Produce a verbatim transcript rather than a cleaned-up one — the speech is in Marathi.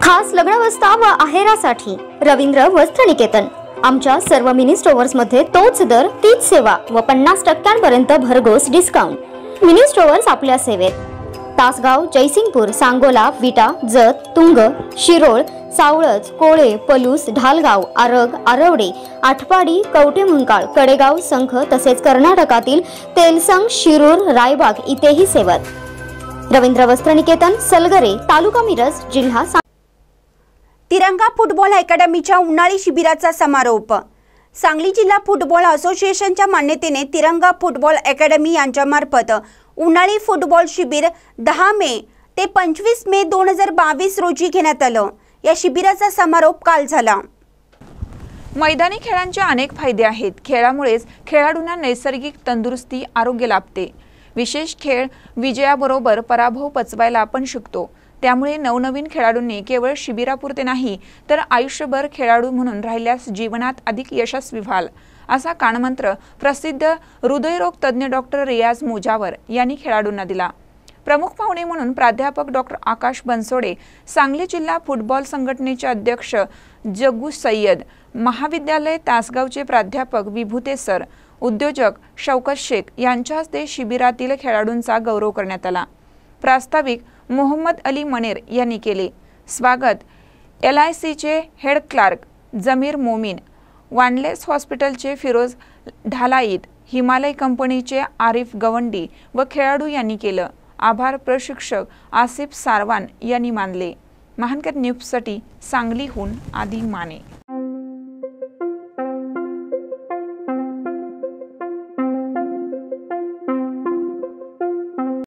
खास लग्नावस्था व आहेरासाठी रवींद्र वस्त्रनिकेतन। आमच्या सर्व मिनी स्टोअर्स मध्ये तोच दर, तीच सेवा व पन्नास टक्क्यांपर्यंत भरघोस डिस्काउंट। मिनी स्टोअर्स आपल्या सेवेत। तासगाव, जयसिंगपूर, सांगोला, विटा, जत, तुंग, शिरोळ, सावळज, कोळे, पलूस, ढालगाव, आरग, आरवडे, आठपाडी, कवठे मंकाळ, कडेगाव, संख तसेच कर्नाटकातील तेलसंग, शिरूर, रायबाग इथेही सेवत। रवींद्र वस्त्रनिकेतन, सलगरे, तालुका मिरज, जिल्हा। तिरंगा फुटबॉल अकॅडमीच्या उन्हाळी शिबिराचा समारोप। सांगली जिल्हा फुटबॉल असोसिएशनच्या मान्यतेने तिरंगा फुटबॉल अकॅडमी यांच्यामार्फत उन्हाळी फुटबॉल शिबिर दहा मे ते पंचवीस मे दोन हजार बावीस रोजी घेण्यात आलं। या शिबिराचा समारोप काल झाला। मैदानी खेळांचे अनेक फायदे आहेत। खेळामुळेच खेळाडूंना नैसर्गिक तंदुरुस्ती, आरोग्य लाभते। विशेष खेळ विजयाबरोबर पराभव पचवायला आपण शिकतो। त्यामुळे नवनवीन खेळाडूंनी केवळ शिबिरापुरते नाही तर आयुष्यभर खेळाडू म्हणून राहिल्यास जीवनात अधिक यशस्वी व्हाल, असा कानमंत्र प्रसिद्ध हृदयरोग तज्ञ डॉक्टर रियाज मुजावर यांनी खेळाडूंना दिला। प्रमुख पाहुणे म्हणून प्राध्यापक डॉक्टर आकाश बनसोडे, सांगली जिल्हा फुटबॉल संघटनेचे अध्यक्ष जग्गू सय्यद, महाविद्यालय तासगावचे प्राध्यापक विभूते सर, उद्योजक शौकत शेख यांच्या हस्ते शिबिरातील खेळाडूंचा गौरव करण्यात आला। प्रास्ताविक मोहम्मद अली मनेर यांनी केले। स्वागत एल आय सीचे head clerk Zameer Momin, Wanless हॉस्पिटलचे फिरोज ढालाईत, हिमालय कंपनीचे आरिफ गवंडी व खेळाडू यांनी केलं। आभार प्रशिक्षक आसिफ सारवान यांनी मानले। महानकर न्यूजसाठी सांगलीहून आदी माने।